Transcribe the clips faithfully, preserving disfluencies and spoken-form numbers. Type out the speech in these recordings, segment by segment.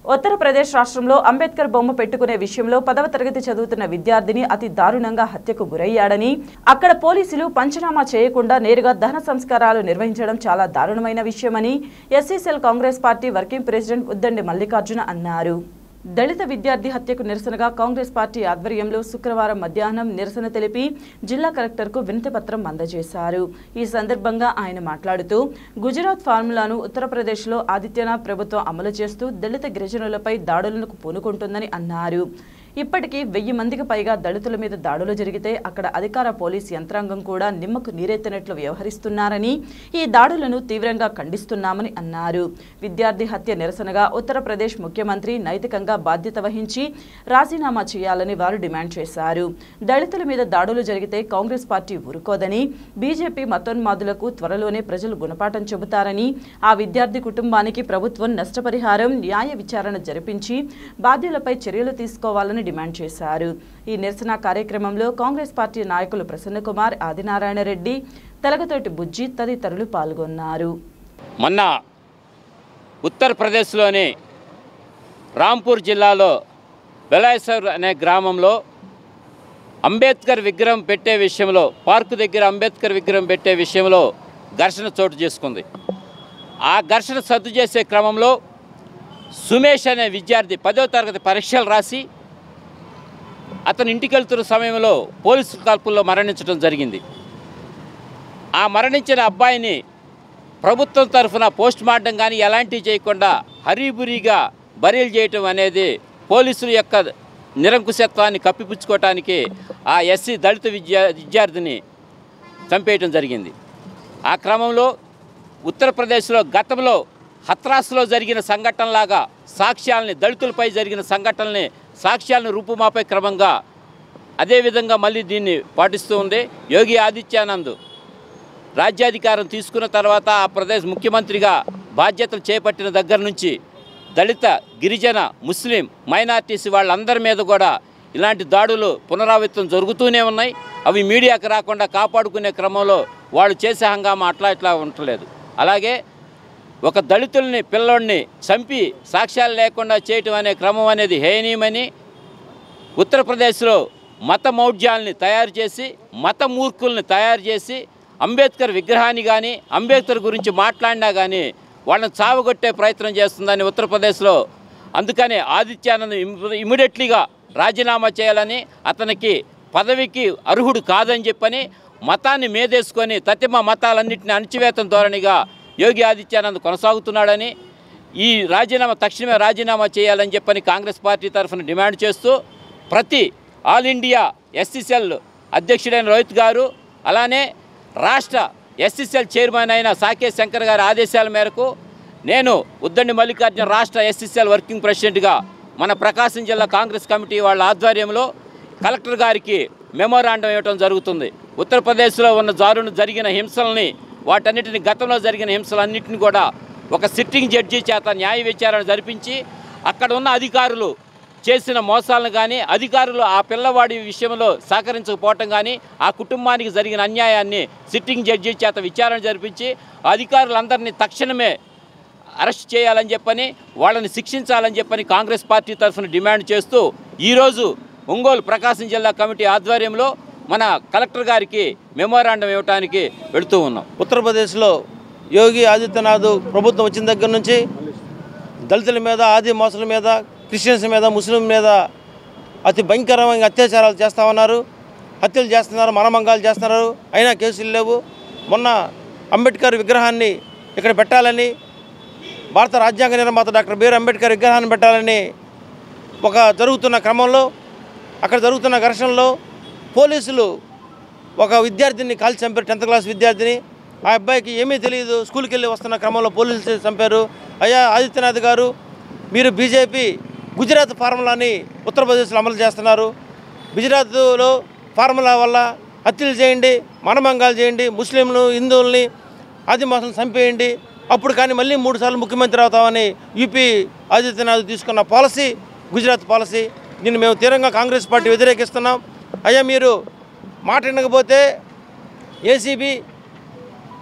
ఉత్తరప్రదేశ్ రాష్ట్రంలో అంబేద్కర్ బొమ్మ పెట్టుకునే విషయంలో పదవ తరగతి చదువుతున్న విద్యార్థిని అతి దారుణంగా హత్యకు గురయ్యాడని, అక్కడ పోలీసులు పంచనామా చేయకుండా నేరుగా దహన సంస్కారాలు నిర్వహించడం చాలా దారుణమైన విషయమని SCCL Congress party working president Uddandi Mallikarjuna అన్నారు. దళిత విద్యార్థి హత్యకు నిరసనగా కాంగ్రెస్ పార్టీ ఆధ్వర్యంలో శుక్రవారం మధ్యాహ్నం నిరసన తెలిపి జిల్లా కలెక్టర్కు వినతిపత్రం అందజేశారు. ఈ సందర్భంగా ఆయన మాట్లాడుతూ, గుజరాత్ ఫార్ములాను ఉత్తరప్రదేశ్లో ఆదిత్యనాథ్ ప్రభుత్వం అమలు చేస్తూ దళిత గిరిజనులపై దాడులకు పూనుకుంటుందని అన్నారు. ఇప్పటికీ వెయ్యి మందికి పైగా దళితుల మీద దాడులు జరిగితే అక్కడ అధికార పోలీస్ యంత్రాంగం కూడా నిమ్మకు నీరెత్తినట్లు వ్యవహరిస్తున్నారని, ఈ దాడులను తీవ్రంగా ఖండిస్తున్నామని అన్నారు. విద్యార్థి హత్య నిరసనగా ఉత్తరప్రదేశ్ ముఖ్యమంత్రి నైతికంగా బాధ్యత వహించి రాజీనామా చేయాలని వారు డిమాండ్ చేశారు. దళితుల మీద దాడులు జరిగితే కాంగ్రెస్ పార్టీ ఊరుకోదని, బీజేపీ మతోన్మాదులకు త్వరలోనే ప్రజలు గుణపాఠం చెబుతారని, ఆ విద్యార్థి కుటుంబానికి ప్రభుత్వం నష్టపరిహారం, న్యాయ విచారణ జరిపించి బాధ్యులపై చర్యలు తీసుకోవాలని డిమాండ్ చేశారు. ఈ నిరసన కార్యక్రమంలో కాంగ్రెస్ పార్టీ నాయకులు ప్రసన్న కుమార్, ఆదినారాయణ రెడ్డి, తెలగతోటి బుజ్జి తదితరులు పాల్గొన్నారు. మొన్న ఉత్తరప్రదేశ్లోని రాంపూర్ జిల్లాలో బెలాసర్ అనే గ్రామంలో అంబేద్కర్ విగ్రహం పెట్టే విషయంలో, పార్కు దగ్గర అంబేద్కర్ విగ్రహం పెట్టే విషయంలో ఘర్షణ చోటు చేసుకుంది. ఆ ఘర్షణ సద్దు చేసే క్రమంలో సుమేష్ అనే విద్యార్థి పదో తరగతి పరీక్షలు రాసి అతను ఇంటికి వెళ్తున్న సమయంలో పోలీసు కాల్పుల్లో మరణించడం జరిగింది. ఆ మరణించిన అబ్బాయిని ప్రభుత్వం తరఫున పోస్ట్ మార్టం కానీ ఎలాంటివి చేయకుండా హరీబురీగా బరీలు చేయటం అనేది పోలీసుల యొక్క నిరంకుశత్వాన్ని కప్పిపుచ్చుకోవటానికి ఆ ఎస్సీ దళిత విద్యా విద్యార్థిని చంపేయటం జరిగింది. ఆ క్రమంలో ఉత్తరప్రదేశ్లో గతంలో హత్రాస్లో జరిగిన సంఘటనలాగా సాక్ష్యాలని, దళితులపై జరిగిన సంఘటనల్ని సాక్ష్యాలను రూపుమాపే క్రమంగా అదేవిధంగా మళ్ళీ దీన్ని పాటిస్తూ ఉంది. యోగి ఆదిత్యానంద్ రాజ్యాధికారం తీసుకున్న తర్వాత ఆ ప్రదేశ్ ముఖ్యమంత్రిగా బాధ్యతలు చేపట్టిన దగ్గర నుంచి దళిత, గిరిజన, ముస్లిం మైనార్టీస్ వాళ్ళందరి మీద కూడా ఇలాంటి దాడులు పునరావృతం జరుగుతూనే ఉన్నాయి. అవి మీడియాకు రాకుండా కాపాడుకునే క్రమంలో వాళ్ళు చేసే హంగామా అట్లా ఇట్లా ఉండలేదు. అలాగే ఒక దళితుల్ని, పిల్లోడిని చంపి సాక్ష్యాలు లేకుండా చేయటం అనే క్రమం అనేది హేయనీయమని, ఉత్తరప్రదేశ్లో మత మౌఢ్యాల్ని తయారు చేసి, మత మూర్ఖుల్ని తయారు చేసి, అంబేద్కర్ విగ్రహాన్ని కానీ అంబేద్కర్ గురించి మాట్లాడినా కానీ వాళ్ళని చావగొట్టే ప్రయత్నం చేస్తుందని ఉత్తరప్రదేశ్లో. అందుకని ఆదిత్యానంద్ ఇమీడియట్లీగా రాజీనామా చేయాలని, అతనికి పదవికి అర్హుడు కాదని చెప్పని మతాన్ని మేదేసుకొని తతిమ మతాలన్నింటినీ అణచివేతం ధోరణిగా యోగి ఆదిత్యానంద్ కొనసాగుతున్నాడని, ఈ రాజీనామా తక్షణమే రాజీనామా చేయాలని చెప్పని కాంగ్రెస్ పార్టీ తరఫున డిమాండ్ చేస్తూ ప్రతి ఆల్ ఇండియా ఎస్సీసీఎల్ అధ్యక్షుడైన రోహిత్ గారు, అలానే రాష్ట్ర ఎస్సీసీఎల్ చైర్మన్ అయిన సాకే శంకర్ గారి ఆదేశాల మేరకు నేను ఉద్దండి మల్లికార్జున రాష్ట్ర ఎస్సీసీఎల్ వర్కింగ్ ప్రెసిడెంట్గా మన ప్రకాశం జిల్లా కాంగ్రెస్ కమిటీ వాళ్ళ ఆధ్వర్యంలో కలెక్టర్ గారికి మెమోరాండం ఇవ్వడం జరుగుతుంది. ఉత్తరప్రదేశ్లో ఉన్న జారును జరిగిన హింసల్ని, వాటన్నిటిని గతంలో జరిగిన హింసలన్నింటినీ కూడా ఒక సిట్టింగ్ జడ్జి చేత న్యాయ విచారణ జరిపించి అక్కడ ఉన్న అధికారులు చేసిన మోసాలను కానీ, అధికారులు ఆ పిల్లవాడి విషయంలో సహకరించకపోవటం కానీ, ఆ కుటుంబానికి జరిగిన అన్యాయాన్ని సిట్టింగ్ జడ్జి చేత విచారణ జరిపించి అధికారులందరినీ తక్షణమే అరెస్ట్ చేయాలని చెప్పని, వాళ్ళని శిక్షించాలని చెప్పని కాంగ్రెస్ పార్టీ తరఫున డిమాండ్ చేస్తూ ఈరోజు ఒంగోలు ప్రకాశం జిల్లా కమిటీ ఆధ్వర్యంలో మన కలెక్టర్ గారికి మెమోరాండం ఇవ్వడానికి వెళుతూ ఉన్నాం. ఉత్తరప్రదేశ్లో యోగి ఆదిత్యనాథ్ ప్రభుత్వం వచ్చిన దగ్గర నుంచి దళితుల మీద, ఆదివాసుల మీద, క్రిస్టియన్స్ మీద, ముస్లిం మీద అతి భయంకరమైన అత్యాచారాలు చేస్తూ ఉన్నారు. హత్యలు చేస్తున్నారు, మానభంగాలు చేస్తున్నారు. అయినా కేసులు లేవు. మొన్న అంబేద్కర్ విగ్రహాన్ని ఇక్కడ పెట్టాలని, భారత రాజ్యాంగ నిర్మాత డాక్టర్ బిఆర్ అంబేద్కర్ విగ్రహాన్ని పెట్టాలని ఒక జరుగుతున్న క్రమంలో, అక్కడ జరుగుతున్న ఘర్షణలో పోలీసులు ఒక విద్యార్థిని కాల్చి చంపారు. టెన్త్ క్లాస్ విద్యార్థిని. ఆ అబ్బాయికి ఏమీ తెలియదు. స్కూల్కి వెళ్ళి వస్తున్న క్రమంలో పోలీసులు చంపారు. అయ్యా ఆదిత్యనాథ్ గారు, మీరు బీజేపీ గుజరాత్ ఫార్ములాని ఉత్తరప్రదేశ్లో అమలు చేస్తున్నారు. గుజరాత్లో ఫార్ములా వల్ల హత్యలు చేయండి, మానభంగాలు చేయండి, ముస్లింలు, హిందువుల్ని, ఆదివాసులను చంపేయండి, అప్పుడు కానీ మళ్ళీ మూడు సార్లు ముఖ్యమంత్రి అవుతామని యూపీ ఆదిత్యనాథ్ తీసుకున్న పాలసీ గుజరాత్ పాలసీ. దీన్ని మేము తీవ్రంగా కాంగ్రెస్ పార్టీ వ్యతిరేకిస్తున్నాం. అయ్యా మీరు మాట వినకపోతే ఏసీబీ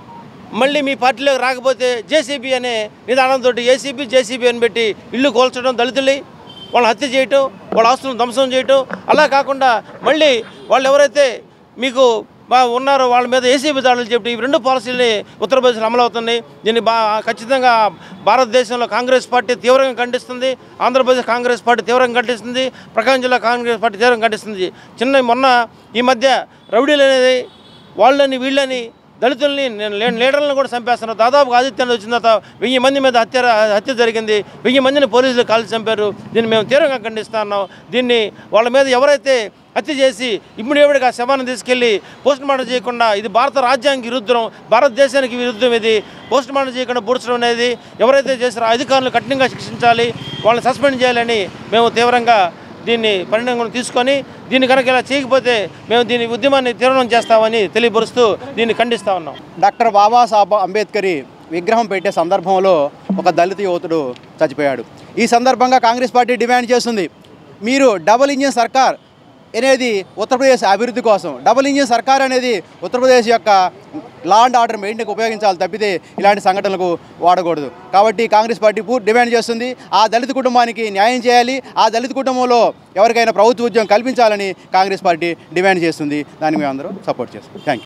మళ్ళీ మీ పార్టీలోకి రాకపోతే జేసీబీ అనే నిదానంతో ఏసీబీ జేసీబీ అని పెట్టి ఇల్లు కోల్చడం, దళితుల్ని వాళ్ళని హత్య చేయటం, వాళ్ళ ఆస్తులను ధ్వంసం చేయటం, అలా కాకుండా మళ్ళీ వాళ్ళు ఎవరైతే మీకు బా ఉన్నారో వాళ్ళ మీద ఏసీబీ దాడులు చెప్పి ఈ రెండు పాలసీలని ఉత్తరప్రదేశ్లో అమలు అవుతున్నాయి. దీన్ని బా ఖచ్చితంగా భారతదేశంలో కాంగ్రెస్ పార్టీ తీవ్రంగా ఖండిస్తుంది, ఆంధ్రప్రదేశ్ కాంగ్రెస్ పార్టీ తీవ్రంగా ఖండిస్తుంది, ప్రకాశం జిల్లా కాంగ్రెస్ పార్టీ తీవ్రంగా ఖండిస్తుంది. చిన్న మొన్న ఈ మధ్య రౌడీలు అనేది వాళ్ళని వీళ్ళని దళితుల్ని లీడర్లను కూడా చంపేస్తున్నారు. దాదాపు ఆదిత్యాన్ని వచ్చిన తర్వాత వెయ్యి మంది మీద హత్య హత్య జరిగింది, వెయ్యి మందిని పోలీసులు కాల్చి చంపారు. దీన్ని మేము తీవ్రంగా ఖండిస్తా ఉన్నాం. దీన్ని వాళ్ళ మీద ఎవరైతే హత్య చేసి ఇమ్మీడియట్గా శవాన్ని తీసుకెళ్ళి పోస్ట్ మార్టం చేయకుండా, ఇది భారత రాజ్యాంగ విరుద్ధం, భారతదేశానికి విరుద్ధం. ఇది పోస్ట్ మార్టం చేయకుండా పూడ్చడం అనేది ఎవరైతే చేశారో అధికారులు కఠినంగా శిక్షించాలి, వాళ్ళని సస్పెండ్ చేయాలని మేము తీవ్రంగా దీన్ని పరిణామం తీసుకొని, దీన్ని కనుక ఇలా చేయకపోతే మేము దీని ఉద్యమాన్ని తీవ్రం చేస్తామని తెలియపరుస్తూ దీన్ని ఖండిస్తూ ఉన్నాం. డాక్టర్ బాబాసాహెబ్ అంబేద్కర్ విగ్రహం పెట్టే సందర్భంలో ఒక దళిత యువతుడు చచ్చిపోయాడు. ఈ సందర్భంగా కాంగ్రెస్ పార్టీ డిమాండ్ చేస్తుంది, మీరు డబుల్ ఇంజిన్ సర్కార్ అనేది ఉత్తరప్రదేశ్ అభివృద్ధి కోసం, డబుల్ ఇంజిన్ సర్కార్ అనేది ఉత్తరప్రదేశ్ యొక్క లా అండ్ ఆర్డర్ మెయింటైన్కి ఉపయోగించాలి తప్పితే ఇలాంటి సంఘటనలకు వాడకూడదు. కాబట్టి కాంగ్రెస్ పార్టీ పూర్తి డిమాండ్ చేస్తుంది, ఆ దళిత కుటుంబానికి న్యాయం చేయాలి, ఆ దళిత కుటుంబంలో ఎవరికైనా ప్రభుత్వ ఉద్యోగం కల్పించాలని కాంగ్రెస్ పార్టీ డిమాండ్ చేస్తుంది. దాన్ని మేము అందరూ సపోర్ట్ చేస్తాం. Thank you.